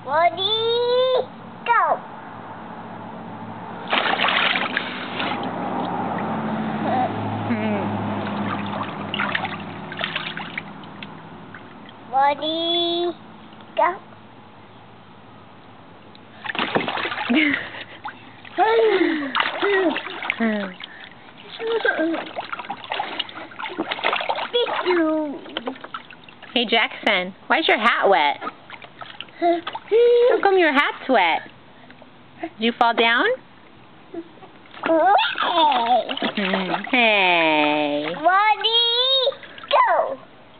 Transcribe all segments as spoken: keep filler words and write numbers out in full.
Ready, go! Ready, go! Hey Jackson, why's your hat wet? How come your hat's wet? Did you fall down? Hey. Ready, go!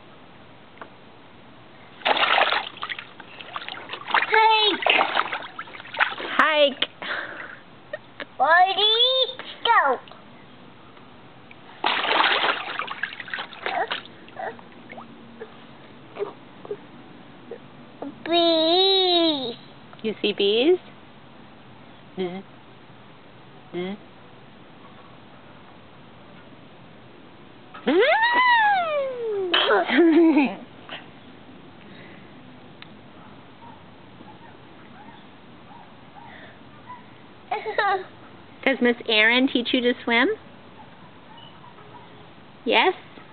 Hike! Hike. Ready, go! Bees. You see bees? Bzz. Bzz. Does Miss Erin teach you to swim? Yes?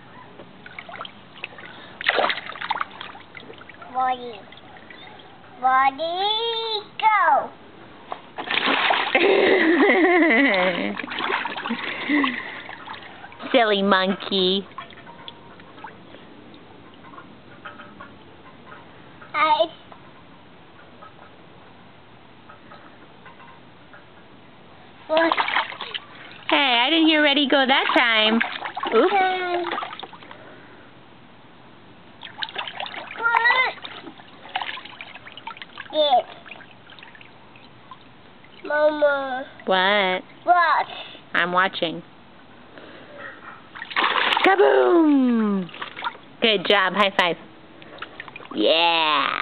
Ready. Ready, go! Silly monkey. I... What? Hey, I didn't hear ready go that time. Oops. What? Yes. Mama. What? What? I'm watching. Kaboom! Good job. High five. Yeah.